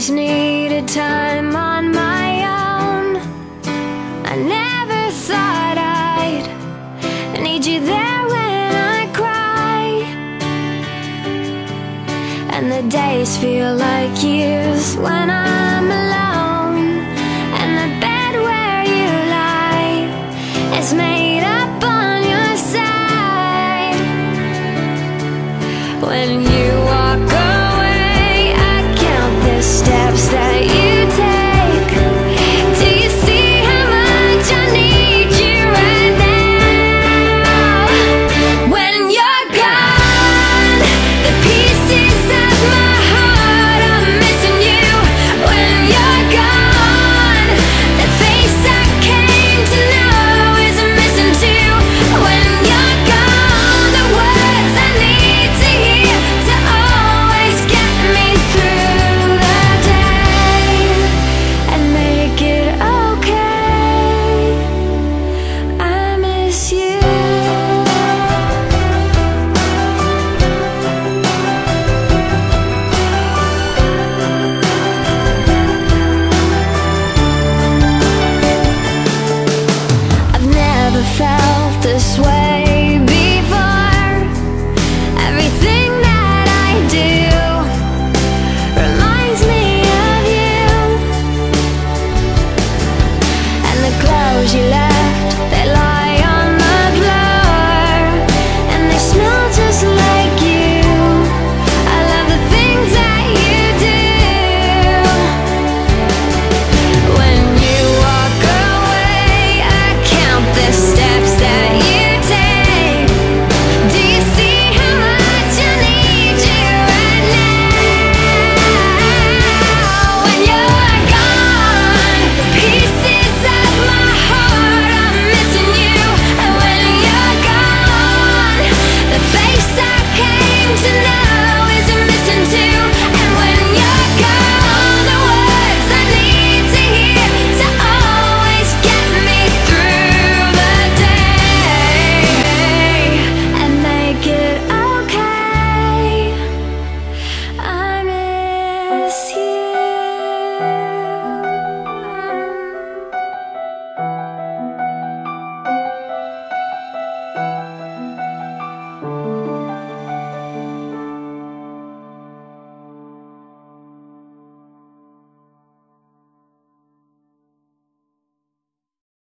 always needed time on my own. I never thought I'd need you there when I cry, and the days feel like years when I'm alone, and the bed where you lie is made